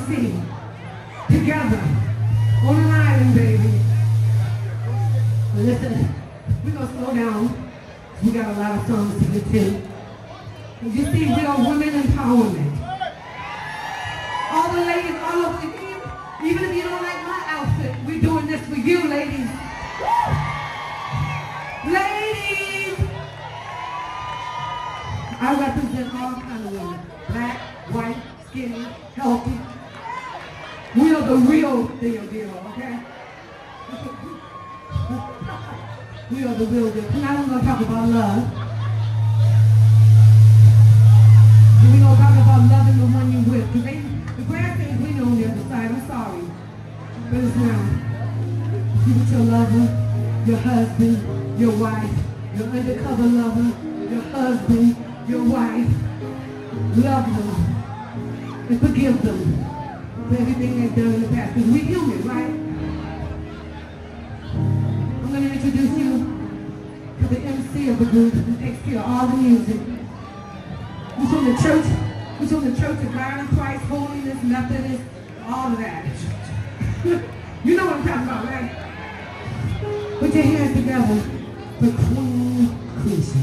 sea. Together. On an island, baby. Listen, we're going to slow down. We got a lot of songs to get to. You see real women empowerment. All the ladies all over the field, even if you don't like my outfit, we're doing this for you, ladies. Ladies! I represent all kinds of women. Black, white, skinny, healthy. We are the real deal, okay? We are the real deal. Tonight we're going to talk about love. And we're going to talk about loving the one you with. Because the grand things we know on the other side, I'm sorry. But it's now. You with your lover, your husband, your wife, your undercover lover, your husband, your wife. Love them. And forgive them for everything they've done in the past. Because we're human, right? I'm going to introduce you to the MC of the group who takes care of all the music. Who's from the church? Who's from the Church of God in Christ, Holiness, Methodist, all of that. You know what I'm talking about, right? Put your hands together for Queen Chrissy.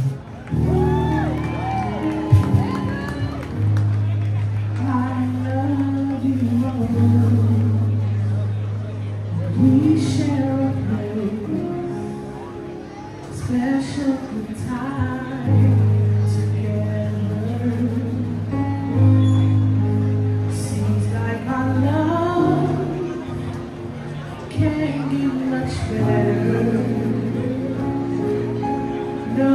We share a place, special good time together. Seems like our love can't get much better. No.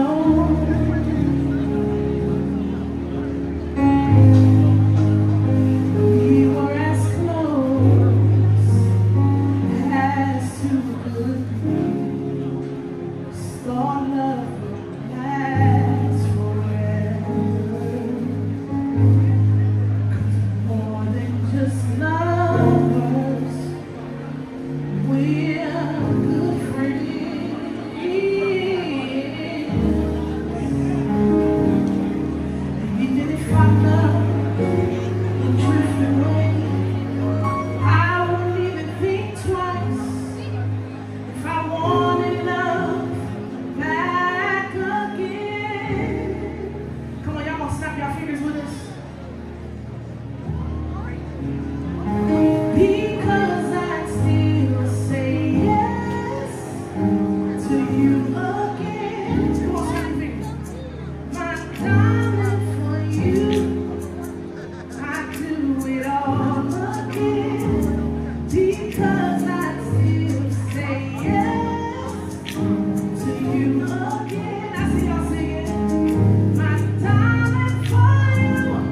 You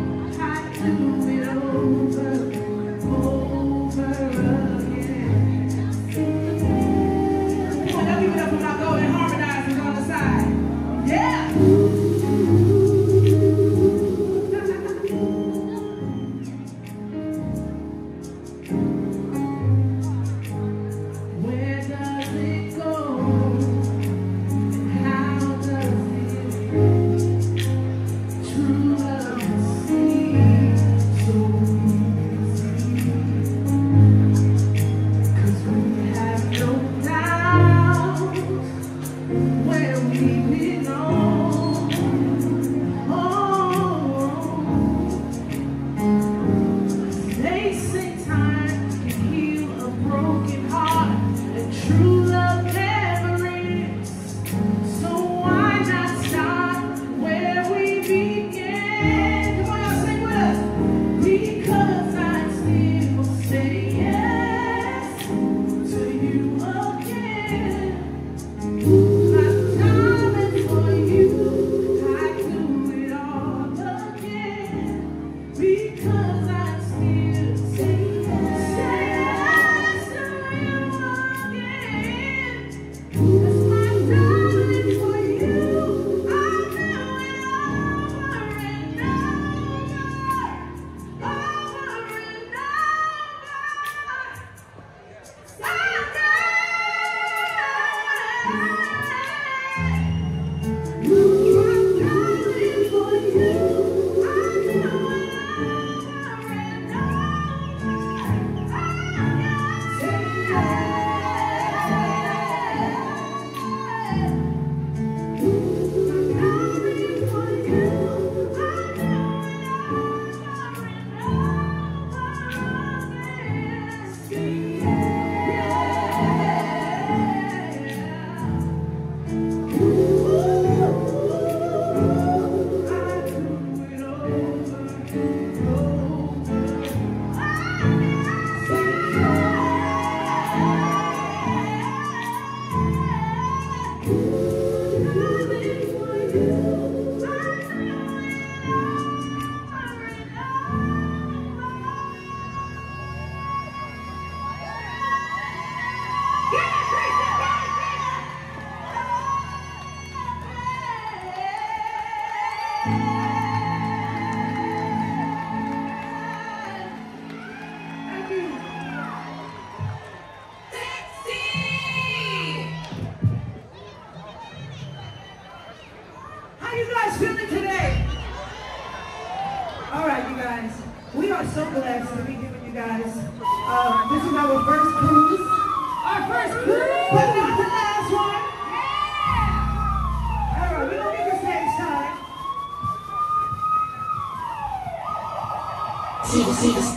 you guys. We are so blessed to be here with you guys. This is our first cruise. Our first cruise! But not the last one. Yeah! All right, we're going to get this next time. See this.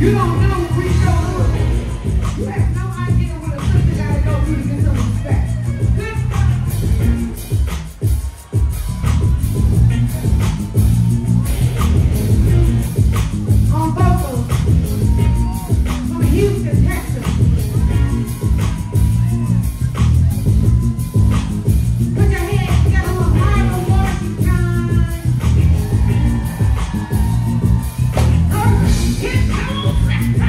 You don't know what we show up. You have no idea what a sister gotta go through to get some respect. Good. On vocals, from Houston, Texas. Put your hands together on Bible worship time. Get on.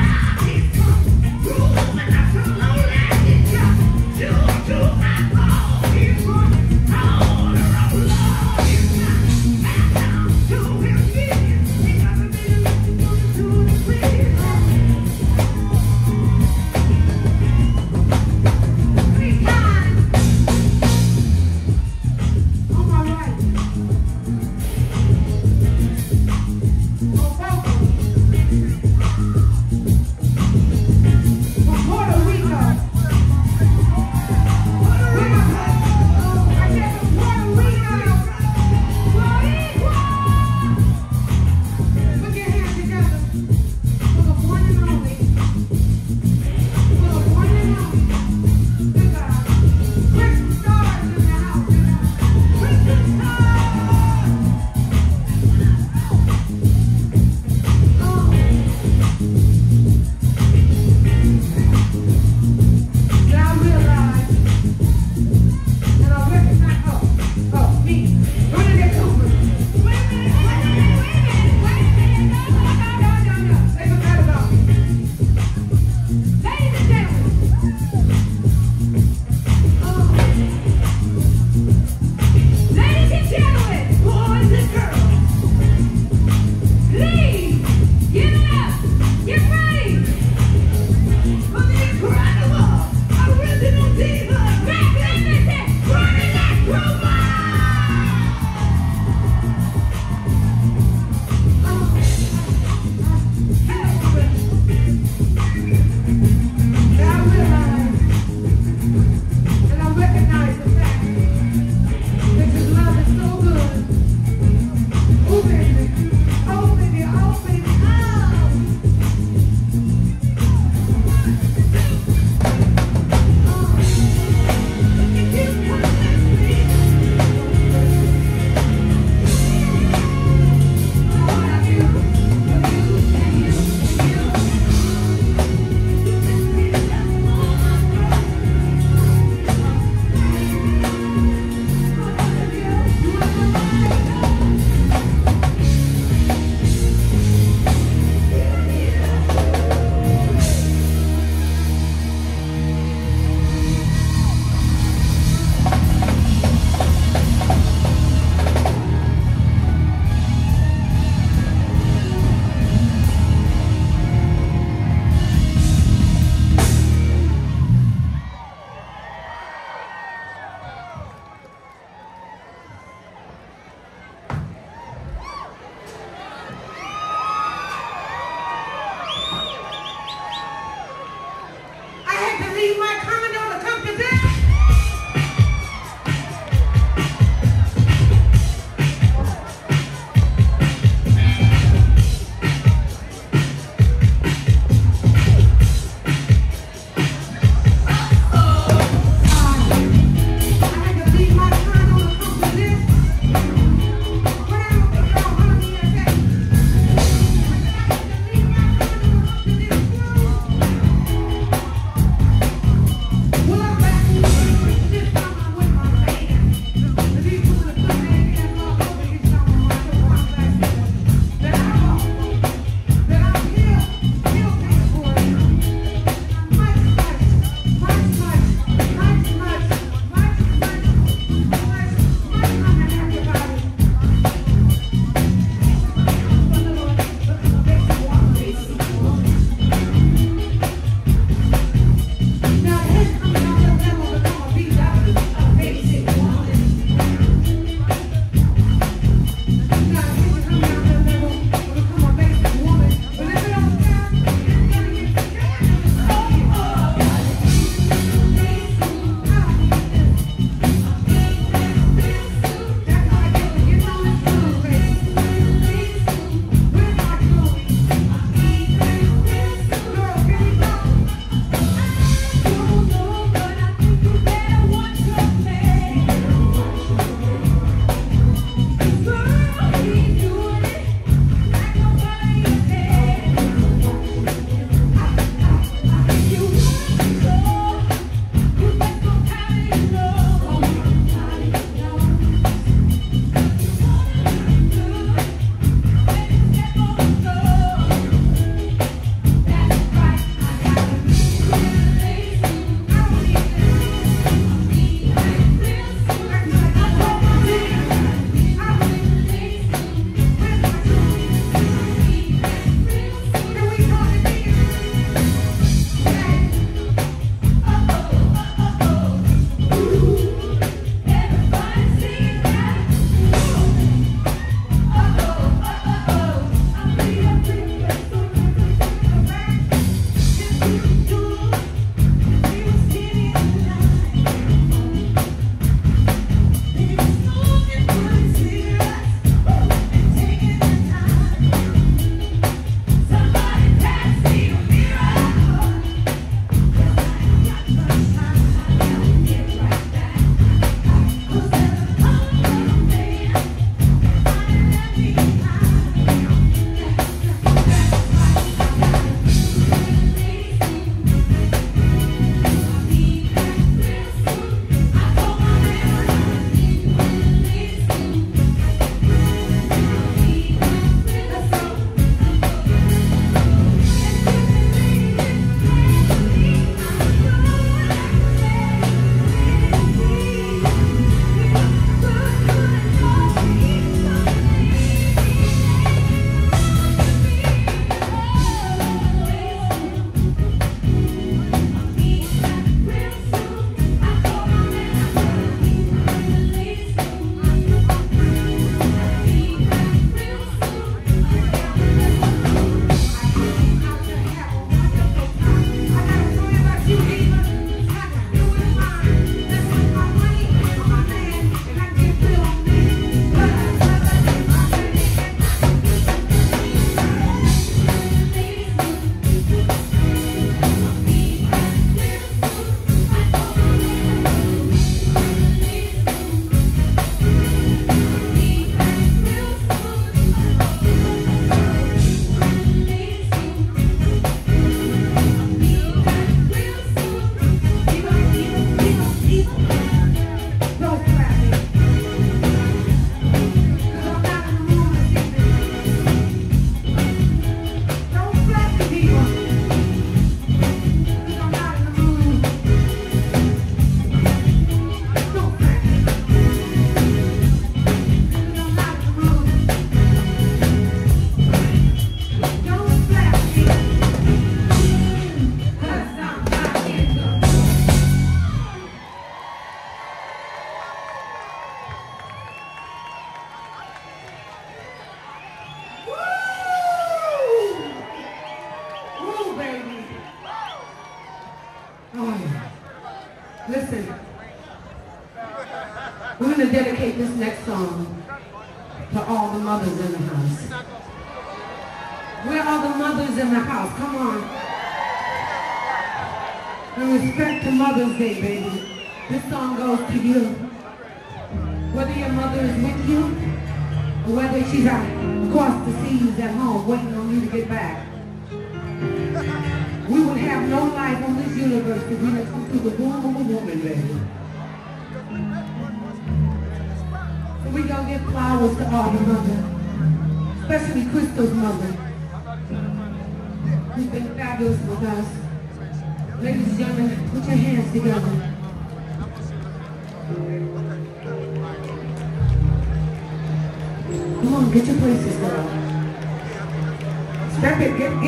dedicate this next song to all the mothers in the house. Where are the mothers in the house? Come on. And respect to Mother's Day, baby. This song goes to you. Whether your mother is with you, or whether she's out across the seas at home waiting on you to get back. We would have no life on this universe if we didn't come through the womb of a woman, baby. So we gonna give flowers to all the mothers, especially Crystal's mother, who's been fabulous with us. Ladies and gentlemen, put your hands together. Come on, get your places, girl. Step it, get.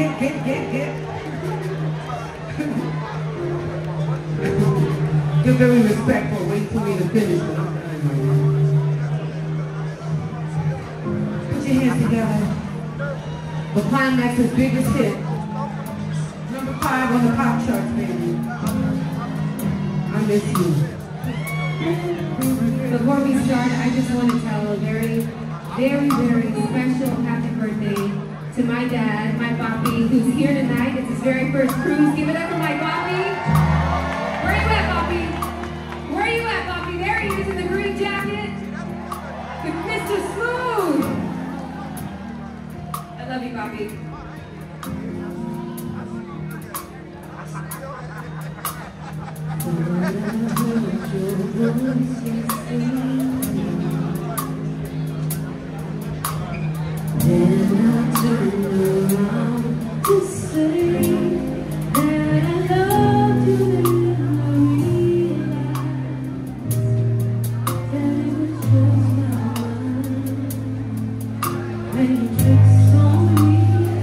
You're very respectful. Wait for me to finish, but I'm done right now. Put your hands together. The Klymaxx's biggest hit. Number 5 on the pop charts, baby. I miss you. Before we start, I just want to tell a very, very, very special happy birthday to my dad, my papi, who's here tonight. It's his very first cruise. Give it up for my papi. Where are you at, papi? Where are you at, papi? There he is in the green jacket. Mr. Smooth. I love you, papi. Then I turned around to say that I loved you, then I realized that it was just my mind playing tricks on me.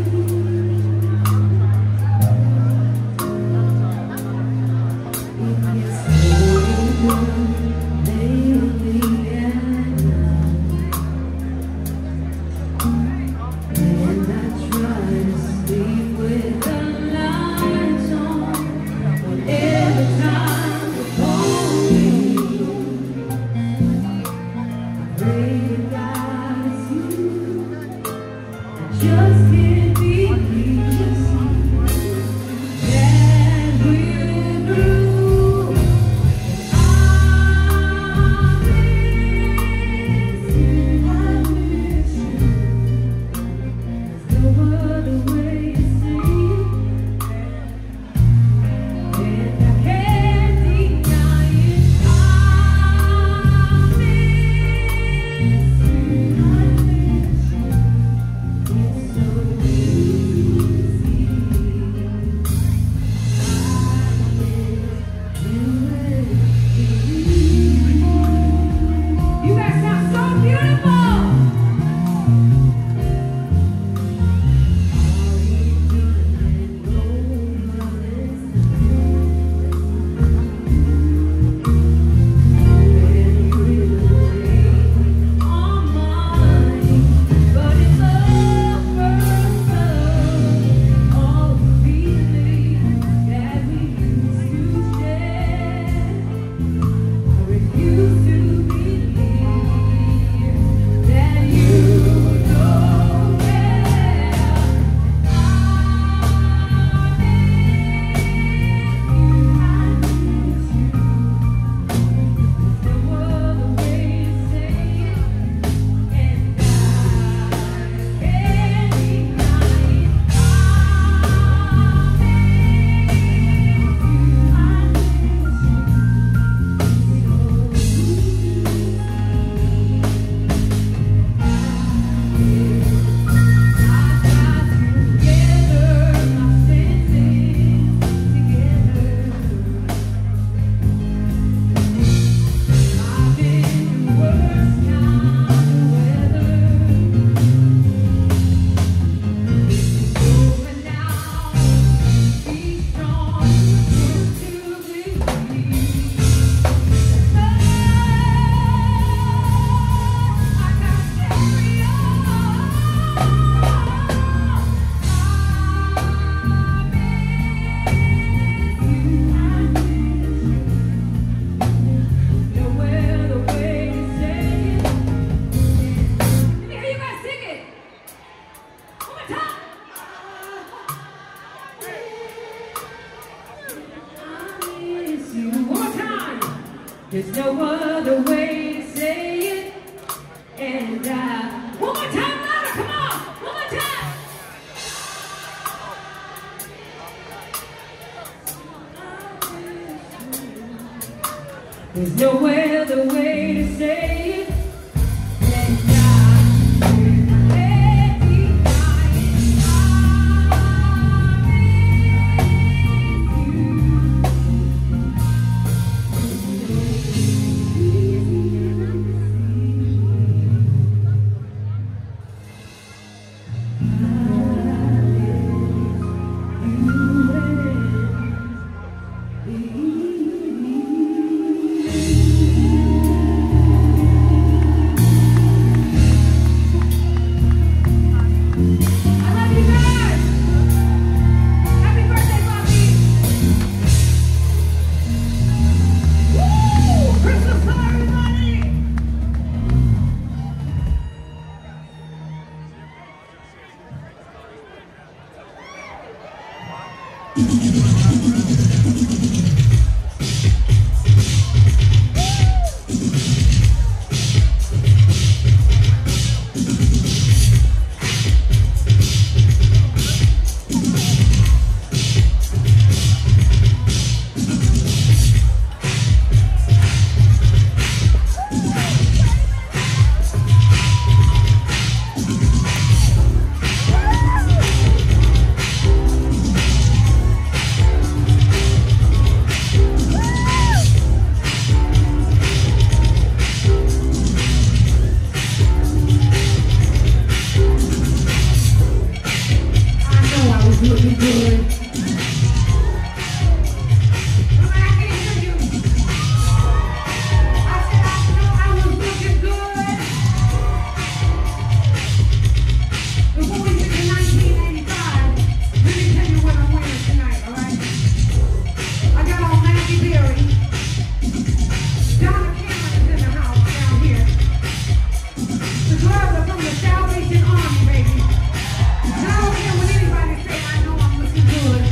It gets colder lately at night. And I try to sleep with the lights on, but every time you call me, I pray to God it's you. I just can't believe to see that we're through. I miss you, I miss you. No other way to say it, and I can't deny it. I miss you, I miss you. It's so easy no other way to say it. And one more time, louder, come on, one more time. There's no other way to say it. Salvation Army, baby. And I don't care what anybody say, I know I'm looking good.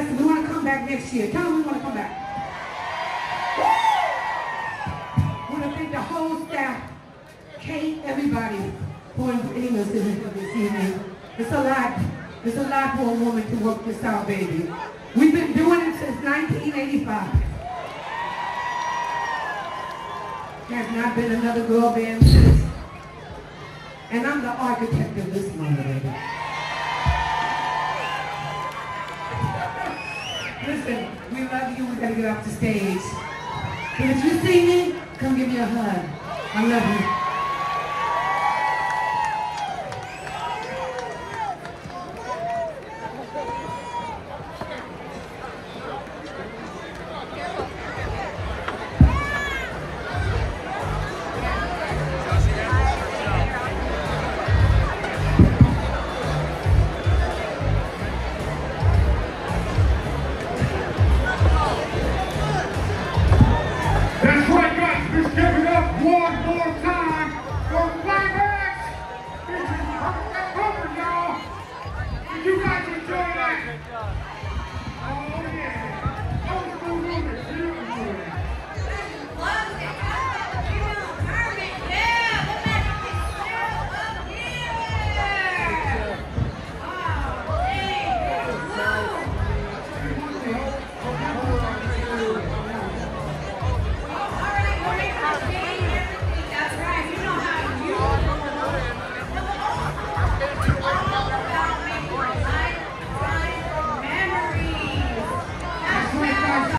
Listen, we want to come back next year. Tell them we want to come back. I want to thank the whole staff, Kate, everybody, for bringing us in for this evening. It's a lot. It's a lot for a woman to work this out, baby. We've been doing it since 1985. There's not been another girl band since. And I'm the architect of this one, baby. Listen, we love you. We gotta get off the stage. But if you see me, come give me a hug. I love you.